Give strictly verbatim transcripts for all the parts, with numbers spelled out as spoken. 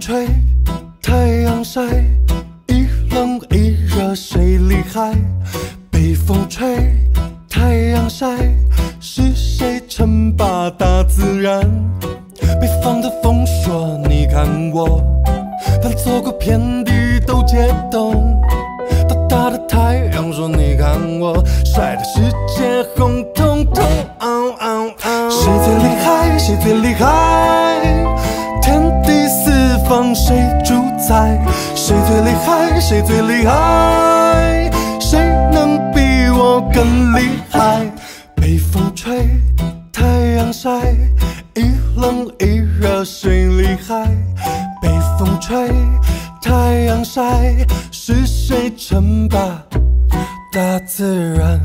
吹，太阳晒，一冷一热谁厉害？北风吹，太阳晒，是谁称霸大自然？北方的风说：“你看我，翻错过遍地都结冻。”大大的太阳说：“你看我，晒得世界红彤彤。”谁最厉害？谁最厉害？天地四方谁主宰？谁最厉害？谁最厉害？谁能比我更厉害？北风吹，太阳晒，一冷一热谁厉害？北风吹，太阳晒，是谁称霸大自然？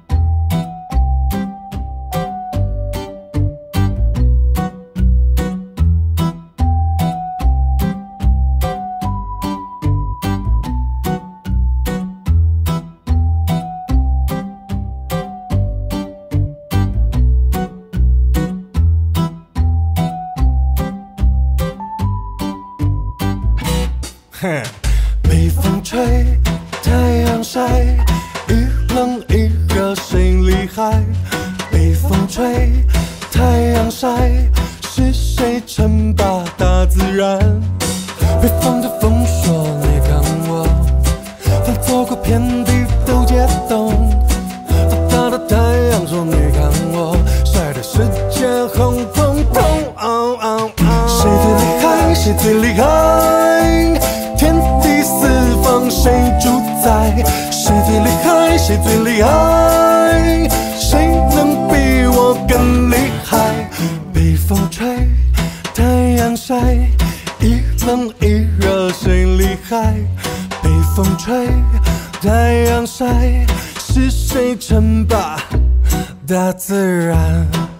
北风吹，太阳晒，一冷一热谁厉害？北风吹，太阳晒，是谁称霸大自然？北方的风说：“你看我，翻错过遍地都结冻。”大大的太阳说：“你看我，晒得世界红彤彤。”谁最厉害？谁最厉害？天地四方谁主宰？谁最厉害？谁最厉害？谁能比我更厉害？北风吹，太阳晒，一冷一热谁厉害？北风吹，太阳晒，是谁称霸大自然？